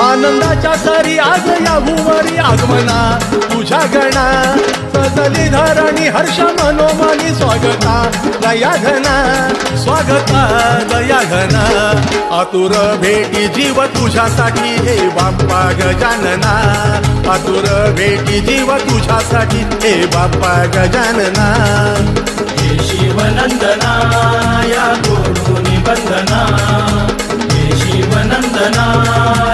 आनंदाच्या सरी आज या भूवरी आगमना तुझ्या गणा सजली धरणी हर्ष मनोमनी स्वागता दया घना स्वागता दया घना आतुर भेटी जीव तुझ्यासाठी हे बाप्पा गजानना आतुर भेटी जीव तुझ्यासाठी हे बाप्पा गजानना हे शिवनंदना या गोडूनी बंदना हे शिवनंदना